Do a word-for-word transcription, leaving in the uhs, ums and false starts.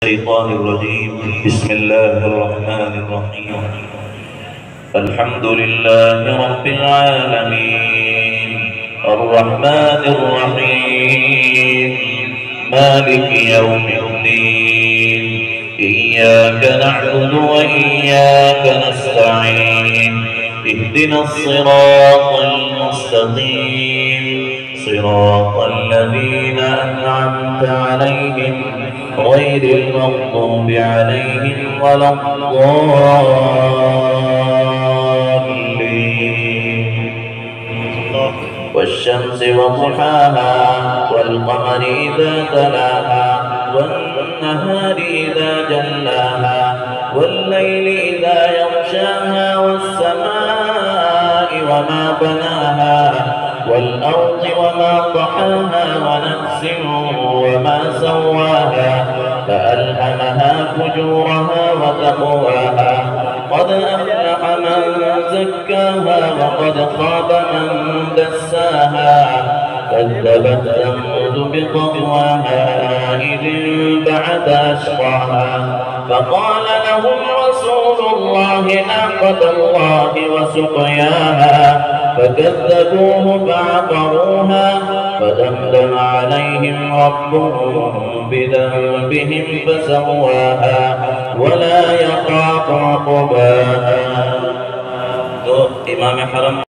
الشيطان الرجيم. بسم الله الرحمن الرحيم. الحمد لله رب العالمين الرحمن الرحيم مالك يوم الدين. إياك نعبد وإياك نستعين. اهدنا الصراط المستقيم صراط الذين أنعمت عليهم غير المغضوب عليهم ولا الضالين. والشمس وضحاها والقمر إذا تلاها والنهار إذا جلاها والليل إذا يغشاها والسماء وما بناها والأرض وما طحاها ونفس وما سواها فألهمها فجورها وتقواها. قد أفلح من زكاها وقد خاب من دساها. كذبت ثمود بطغواها إذ انبعث أشقاها فقال لهم رسول الله ناقة الله وسقياها فكذبوه فعقروها فدمدم عليهم ربهم بذنبهم فسواها ولا يخاف عقباها. تو امام حرم